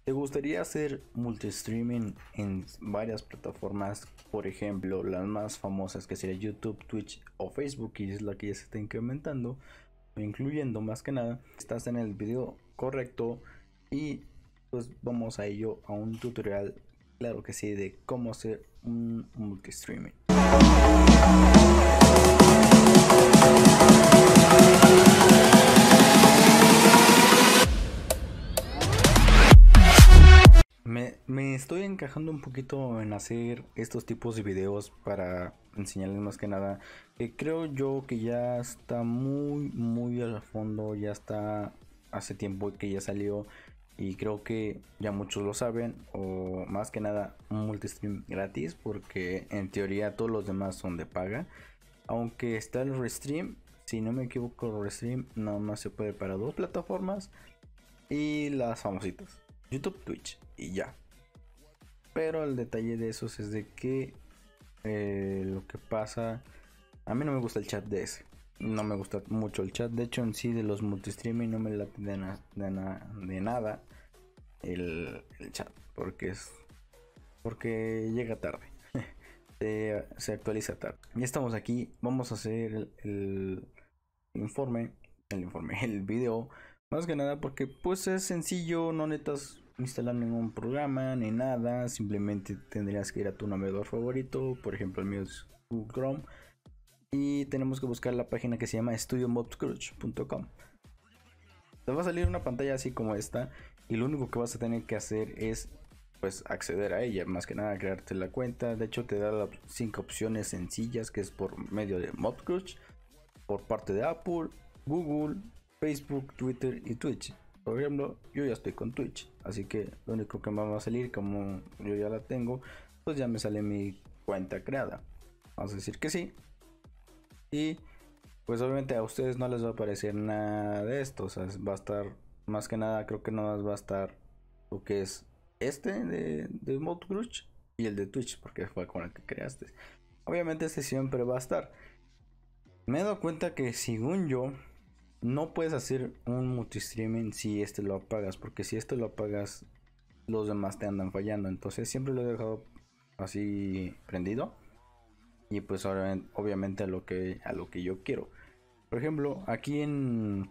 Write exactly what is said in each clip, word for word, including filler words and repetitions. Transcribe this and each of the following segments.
¿Te gustaría hacer multistreaming en varias plataformas? Por ejemplo, las más famosas que sería YouTube, Twitch o Facebook, y es la que ya se está incrementando o incluyendo más que nada. Estás en el video correcto y pues vamos a ello a un tutorial, claro que sí, de cómo hacer un multistreaming. Me, me estoy encajando un poquito en hacer estos tipos de videos para enseñarles más que nada que creo yo que ya está muy muy al fondo, ya está hace tiempo que ya salió y creo que ya muchos lo saben, o más que nada un multistream gratis, porque en teoría todos los demás son de paga, aunque está el restream. Si no me equivoco, el restream nada más se puede para dos plataformas y las famositas YouTube, Twitch y ya. Pero el detalle de esos es de que eh, lo que pasa, a mí no me gusta el chat de ese. No me gusta mucho el chat. De hecho, en sí de los multistreaming no me late de, na de, na de nada el, el chat. Porque es porque llega tarde. se, se actualiza tarde. Ya estamos aquí. Vamos a hacer el, el informe. El informe, el video. Más que nada porque pues es sencillo. No necesitas instalar ningún programa ni nada, simplemente tendrías que ir a tu navegador favorito, por ejemplo el mío es Google Chrome, y tenemos que buscar la página que se llama studio mob scratch punto com. Te va a salir una pantalla así como esta y lo único que vas a tener que hacer es pues acceder a ella, más que nada crearte la cuenta. De hecho te da las cinco opciones sencillas, que es por medio de MobScratch, por parte de Apple, Google, Facebook, Twitter y Twitch. Por ejemplo, yo ya estoy con Twitch, así que lo único que me va a salir, como yo ya la tengo, pues ya me sale mi cuenta creada. Vamos a decir que sí. Y pues obviamente a ustedes no les va a aparecer nada de esto. O sea, va a estar, más que nada, creo que nada más va a estar lo que es este de, de ModCrush y el de Twitch, porque fue con el que creaste. Obviamente este siempre va a estar. Me he dado cuenta que según yo no puedes hacer un multistreaming si este lo apagas, porque si este lo apagas los demás te andan fallando. Entonces siempre lo he dejado así prendido y pues ahora obviamente a lo que a lo que yo quiero. Por ejemplo, aquí en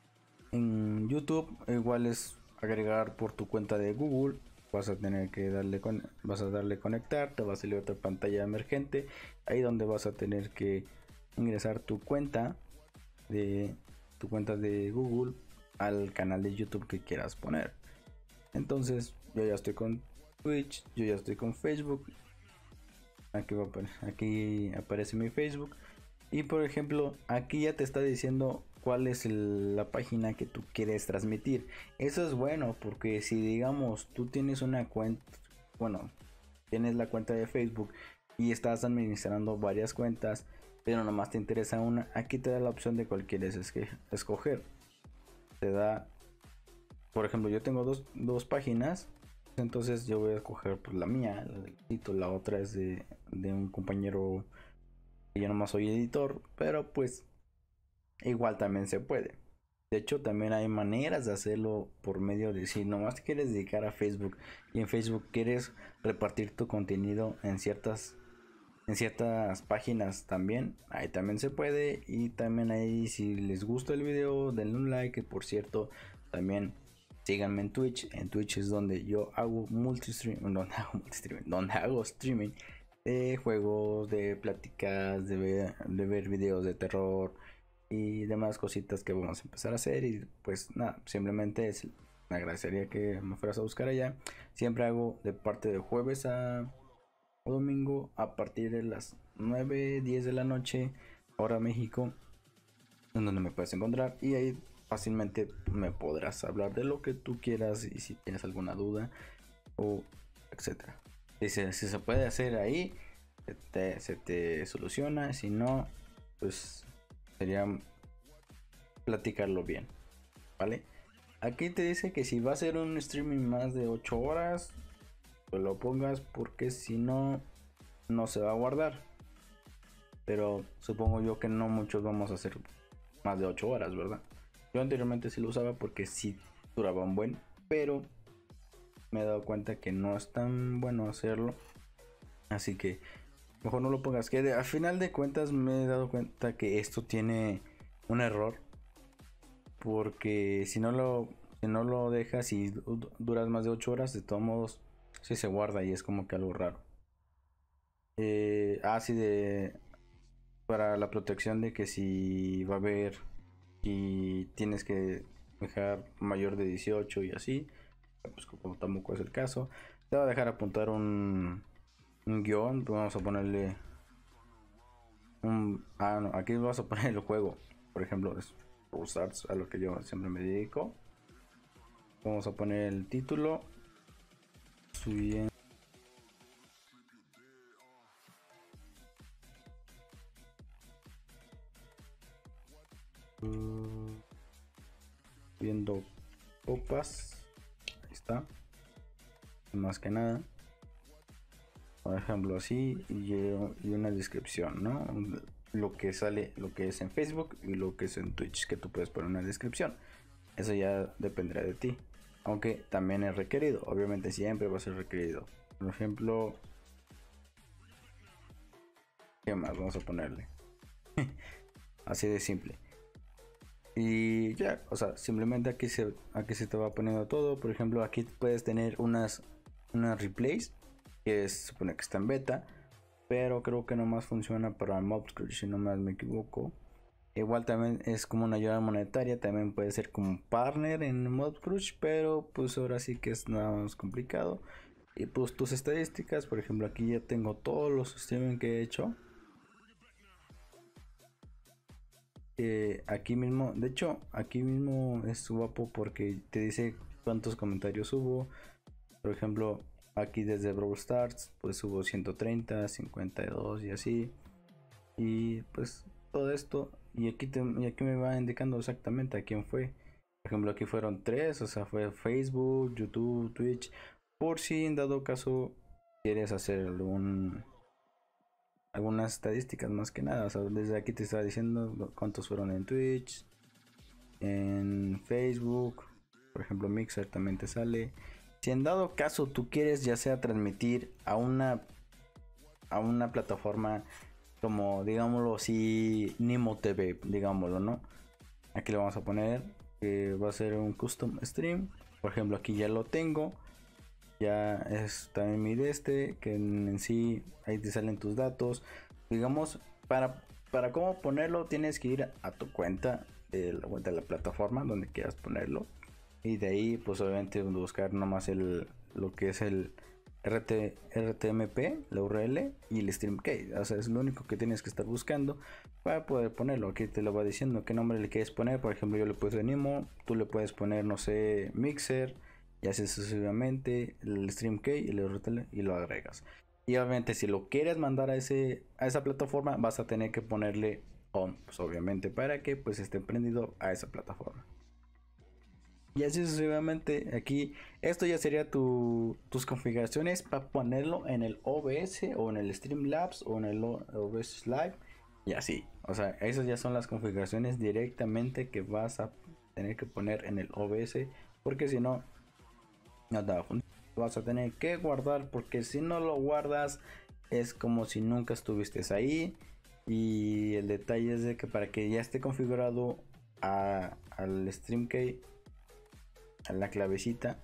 en YouTube igual es agregar por tu cuenta de Google. Vas a tener que darle con, vas a darle conectar, te va a salir otra pantalla emergente, ahí donde vas a tener que ingresar tu cuenta de tu cuenta de Google al canal de YouTube que quieras poner. Entonces yo ya estoy con Twitch, yo ya estoy con Facebook. Aquí, va a aquí aparece mi Facebook. Y por ejemplo, aquí ya te está diciendo cuál es el, la página que tú quieres transmitir. Eso es bueno, porque si digamos tú tienes una cuenta, bueno, tienes la cuenta de Facebook y estás administrando varias cuentas, pero nomás te interesa una, aquí te da la opción de cuál quieres escoger. Te da, por ejemplo, yo tengo dos, dos páginas, entonces yo voy a escoger pues, la mía, la del sitio, la otra es de, de un compañero que yo nomás soy editor, pero pues igual también se puede. De hecho, también hay maneras de hacerlo por medio de si nomás te quieres dedicar a Facebook y en Facebook quieres repartir tu contenido en ciertas en ciertas páginas también, ahí también se puede. Y también ahí, si les gusta el video, denle un like. Que por cierto, también síganme en Twitch. En Twitch es donde yo hago multistream, donde hago multistream, donde hago streaming de juegos, de pláticas, de ver, de ver videos de terror y demás cositas que vamos a empezar a hacer. Y pues nada, simplemente es, me agradecería que me fueras a buscar allá. Siempre hago de parte de jueves a domingo a partir de las nueve diez de la noche, hora México, en donde me puedes encontrar. Y ahí fácilmente me podrás hablar de lo que tú quieras y si tienes alguna duda o etcétera. Si se, si se puede hacer ahí, se te, se te soluciona. Si no, pues sería platicarlo bien, ¿vale? Aquí te dice que si va a ser un streaming más de ocho horas, pues lo pongas, porque si no, no se va a guardar. Pero supongo yo que no muchos vamos a hacer más de ocho horas, ¿verdad? Yo anteriormente sí lo usaba porque sí duraba un buen, pero me he dado cuenta que no es tan bueno hacerlo. Así que mejor no lo pongas. Que de, a final de cuentas me he dado cuenta que esto tiene un error. Porque si no lo, si no lo dejas y du- duras más de ocho horas, de todos modos, sí se guarda y es como que algo raro. Eh, así de para la protección de que si va a haber y tienes que dejar mayor de dieciocho y así, pues como tampoco es el caso, te va a dejar apuntar un, un guión, pues vamos a ponerle un... Ah, no, aquí vas a poner el juego, por ejemplo, es Brawl Stars, a lo que yo siempre me dedico. Vamos a poner el título, subiendo, viendo copas, ahí está, más que nada. Por ejemplo, así y, y una descripción, ¿no? Lo que sale, lo que es en Facebook y lo que es en Twitch, que tú puedes poner una descripción. Eso ya dependerá de ti. Aunque también es requerido, obviamente siempre va a ser requerido. Por ejemplo, ¿qué más vamos a ponerle? Así de simple. Y ya, o sea, simplemente aquí se, aquí se te va poniendo todo. Por ejemplo, aquí puedes tener unas, unas replays que se supone que está en beta, pero creo que nomás funciona para Mobscratch, si no más me equivoco. Igual también es como una ayuda monetaria, también puede ser como partner en Mobscratch, pero pues ahora sí que es nada más complicado. Y pues tus estadísticas, por ejemplo, aquí ya tengo todos los streaming que he hecho. Eh, aquí mismo, de hecho, aquí mismo es guapo porque te dice cuántos comentarios hubo. Por ejemplo, aquí desde Brawl Stars, pues hubo ciento treinta, cincuenta y dos y así. Y pues todo esto, y aquí, te, y aquí me va indicando exactamente a quién fue. Por ejemplo, aquí fueron tres, o sea, fue Facebook, YouTube, Twitch. Por si en dado caso quieres hacer algún, algunas estadísticas más que nada. O sea, desde aquí te está diciendo cuántos fueron en Twitch, en Facebook. Por ejemplo, Mixer también te sale. Si en dado caso tú quieres ya sea transmitir a una a una plataforma como digámoslo así Nimo T V, digámoslo, ¿no? Aquí le vamos a poner que va a ser un custom stream. Por ejemplo, aquí ya lo tengo. Ya es también mi de este, que en, en sí ahí te salen tus datos. Digamos, para, para cómo ponerlo tienes que ir a tu cuenta de la, de la plataforma donde quieras ponerlo. Y de ahí pues obviamente buscar nomás el, lo que es el R T, R T M P, la U R L y el stream key. O sea, es lo único que tienes que estar buscando para poder ponerlo. Aquí te lo va diciendo qué nombre le quieres poner. Por ejemplo, yo le puse Nimo, tú le puedes poner, no sé, Mixer, y así sucesivamente, el stream key y el U R L y lo agregas. Y obviamente si lo quieres mandar a, ese, a esa plataforma vas a tener que ponerle on, pues obviamente para que pues esté prendido a esa plataforma. Y así sucesivamente aquí, esto ya sería tu, tus configuraciones para ponerlo en el O B S o en el Streamlabs o en el O B S Live y así. O sea, esas ya son las configuraciones directamente que vas a tener que poner en el O B S porque si no, no te va a funcionar. Vas a tener que guardar porque si no lo guardas es como si nunca estuviste ahí. Y el detalle es de que para que ya esté configurado a, al StreamKey, a la clavecita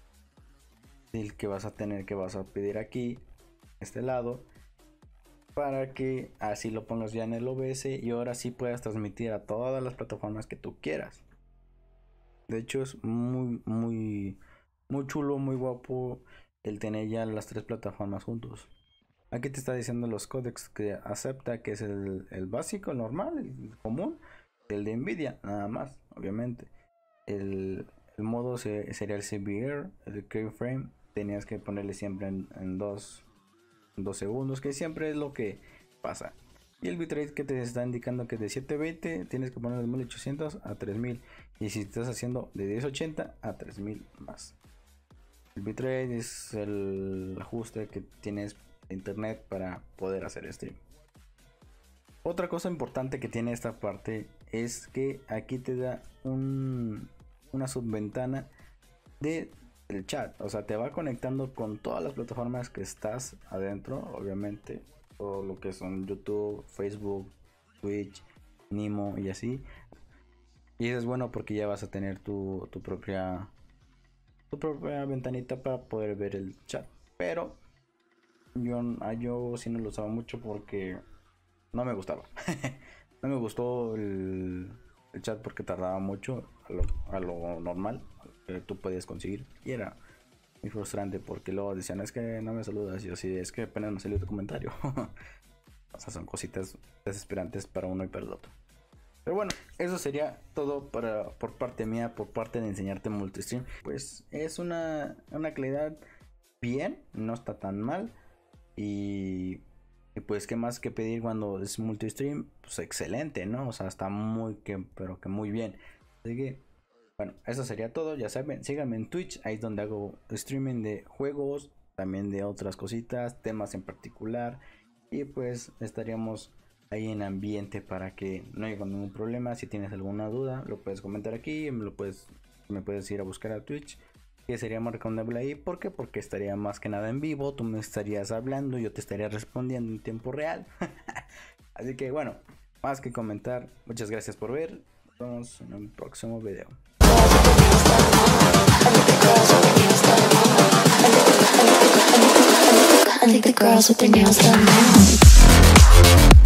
del que vas a tener que vas a pedir aquí este lado para que así lo pongas ya en el O B S y ahora sí puedas transmitir a todas las plataformas que tú quieras. De hecho es muy muy muy chulo, muy guapo el tener ya las tres plataformas juntos. Aquí te está diciendo los códecs que acepta, que es el, el básico, el normal, el común, el de Nvidia, nada más, obviamente. El, el modo se, sería el C V R, el keyframe, tenías que ponerle siempre en, en dos, dos segundos, que siempre es lo que pasa. Y el bitrate que te está indicando que de setecientos veinte tienes que poner de mil ochocientos a tres mil. Y si estás haciendo de mil ochenta a tres mil más. El bitrate es el ajuste que tienes de internet para poder hacer stream. Otra cosa importante que tiene esta parte es que aquí te da un, una subventana de el chat. O sea, te va conectando con todas las plataformas que estás adentro, obviamente. Todo lo que son YouTube, Facebook, Twitch, Nimo y así. Y eso es bueno porque ya vas a tener tu, tu propia tu propia ventanita para poder ver el chat. Pero yo, yo sí no lo usaba mucho porque no me gustaba. No me gustó el, el chat porque tardaba mucho a lo, a lo normal que tú podías conseguir. Y era muy frustrante porque luego decían, es que no me saludas. Y yo sí, es que apenas me salió tu comentario. O sea, son cositas desesperantes para uno y para el otro. Pero bueno, eso sería todo para, por parte mía, por parte de enseñarte multistream. Pues es una, una calidad bien, no está tan mal. Y, y pues qué más que pedir cuando es multistream, pues excelente, ¿no? O sea, está muy, que, pero que muy bien. Así que, bueno, eso sería todo. Ya saben, síganme en Twitch, ahí es donde hago streaming de juegos, también de otras cositas, temas en particular. Y pues estaríamos ahí en ambiente para que no haya ningún problema. Si tienes alguna duda, lo puedes comentar aquí, me lo puedes, me puedes ir a buscar a Twitch, que sería más recomendable ahí. ¿Por qué? Porque estaría más que nada en vivo, tú me estarías hablando, yo te estaría respondiendo en tiempo real. Así que bueno, más que comentar, muchas gracias por ver, nos vemos en un próximo video. I think the girls with their nails done now.